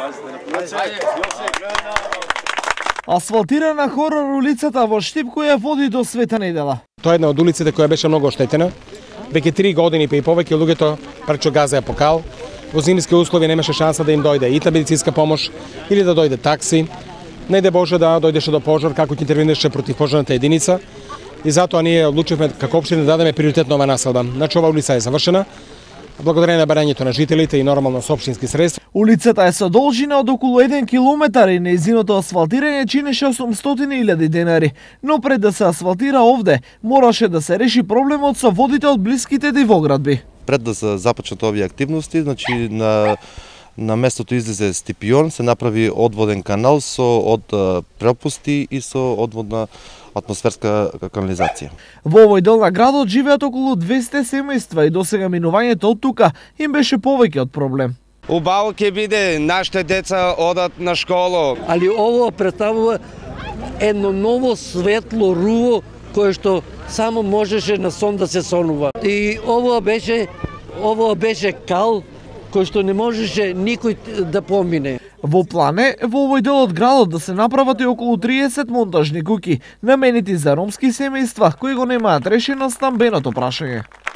Асфалтирана хорор улицата во Штип која води до Света недела. Тоа е една од улиците која беше многу оштетена. Веќе 3 години па и повеќе луѓето пречо газеа по кал. Во зимски услови немаше шанса да им дојде и медицинска помош или да дојде такси. Не де Боже да дојдеше до пожар како ќе интервенираше против пожарната единица. И затоа ние одлучивме како општина да дадеме приоритет на оваа населба. Значи ова улица е завршена. Благодарение на барањето на жителите и нормално со општински средства. Улицата е со должина од околу 1 километар и нејзиното асфалтирање чинеше 800.000 денари. Но пред да се асфалтира овде, мораше да се реши проблемот со водите од блиските дивоградби. Пред да се започнат овие активности, значи на местото излезе стипион, се направи одводен канал од пропусти и со одводна атмосферска канализација. Во овој дел на градот живеат околу 200 семејства и досега минувањето од тука им беше повеќе од проблем. Убаво ќе биде, нашите деца одат на школа. Али ово представува едно ново светло руво кое што само можеше на сон да се сонува. И ово беше кал кој што не можеше никој да помине. Во план е во овој дел од градот да се направат и околу 30 монтажни куќи, наменети за ромски семејства кои го немаат решено стамбеното прашање.